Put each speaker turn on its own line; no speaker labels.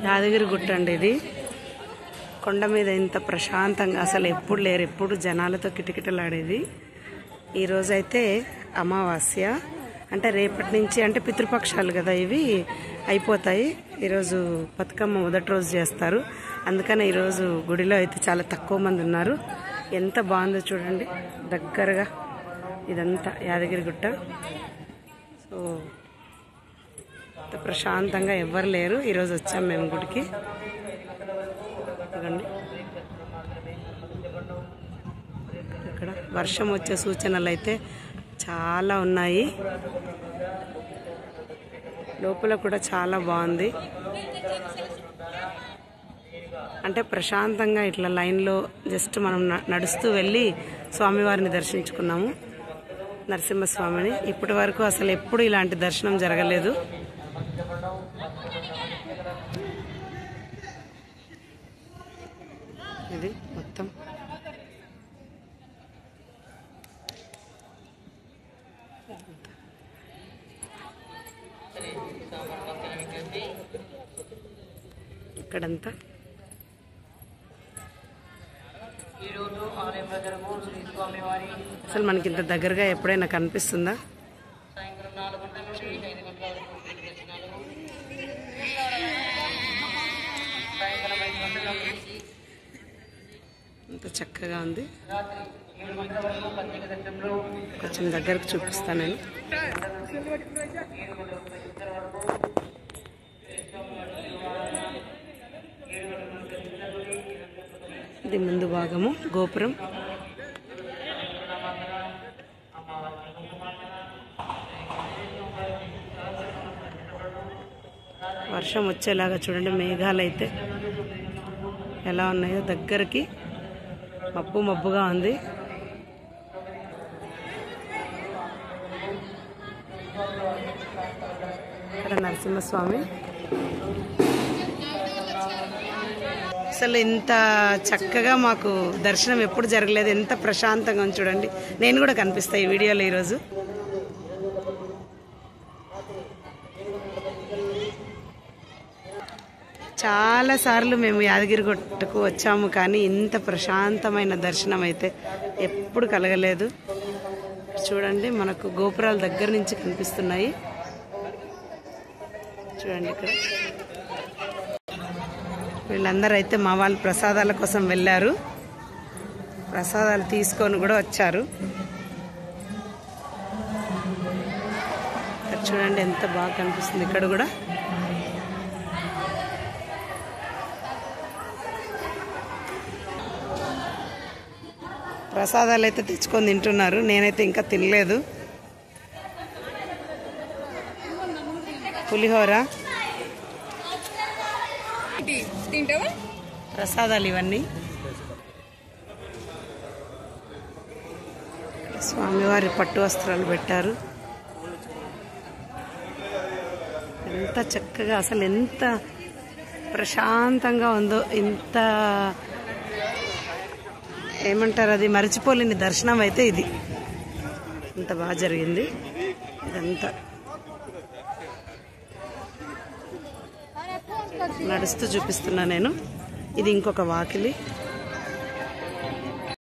యాదగిరి గుట్ట అండి ఇది. కొండ మీద ఇంత ప్రశాంతంగా అసలు ఎప్పుడు లేరు, ఎప్పుడు జనాలతో కిటకిటలాడేది. ఈరోజైతే అమావాస్య అంటే రేపటి నుంచి అంటే పితృపక్షాలు కదా ఇవి అయిపోతాయి. ఈరోజు బతుకమ్మ మొదటి రోజు చేస్తారు. అందుకని ఈరోజు గుడిలో అయితే చాలా తక్కువ మంది ఉన్నారు. ఎంత బాగుందో చూడండి దగ్గరగా. ఇదంతా యాదగిరి గుట్ట. సో ప్రశాంతంగా ఎవ్వరు లేరు. ఈరోజు వచ్చాం మేము గుడికి. చూడండి ఇక్కడ వర్షం వచ్చే సూచనలు అయితే చాలా ఉన్నాయి. లోపల కూడా చాలా బాగుంది. అంటే ప్రశాంతంగా ఇట్లా లైన్లో జస్ట్ మనం నడుస్తూ వెళ్ళి స్వామివారిని దర్శించుకున్నాము, నరసింహస్వామిని. ఇప్పటి వరకు అసలు ఎప్పుడు ఇలాంటి దర్శనం జరగలేదు. ఇది మొత్తం ఇక్కడంతా అసలు మనకి ఇంత దగ్గరగా ఎప్పుడైనా కనిపిస్తుందా? అంత చక్కగా ఉంది. కొంచెం దగ్గరకు చూపిస్తాను నేను. ఇది ముందు భాగము గోపురం. వర్షం వచ్చేలాగా చూడండి, మేఘాలు అయితే ఎలా ఉన్నాయో. దగ్గరికి మబ్బు మబ్బుగా ఉంది. ఇక్కడ నరసింహస్వామి. అసలు ఇంత చక్కగా మాకు దర్శనం ఎప్పుడు జరగలేదు. ఎంత ప్రశాంతంగా ఉంది చూడండి. నేను కూడా కనిపిస్తాయి ఈ వీడియోలో ఈరోజు. చాలాసార్లు మేము యాదగిరిగుట్టకు వచ్చాము, కానీ ఇంత ప్రశాంతమైన దర్శనం అయితే ఎప్పుడు కలగలేదు. చూడండి మనకు గోపురాల దగ్గర నుంచి కనిపిస్తున్నాయి. చూడండి ఇక్కడ వీళ్ళందరూ అయితే మా వాళ్ళు ప్రసాదాల కోసం వెళ్ళారు. ప్రసాదాలు తీసుకొని కూడా వచ్చారు. చూడండి ఎంత బాగా కనిపిస్తుంది ఇక్కడ కూడా. ప్రసాదాలు అయితే తెచ్చుకొని తింటున్నారు. నేనైతే ఇంకా తినలేదు. పులిహోర, ప్రసాదాలు ఇవన్నీ. స్వామివారి పట్టు వస్త్రాలు పెట్టారు. ఎంత చక్కగా అసలు ఎంత ప్రశాంతంగా ఉందో. ఇంత ఏమంటారు, అది మర్చిపోలేని దర్శనం అయితే ఇది. ఇంత బాగా జరిగింది. ఇదంతా నడుస్తూ చూపిస్తున్నా నేను. ఇది ఇంకొక వాకిలి.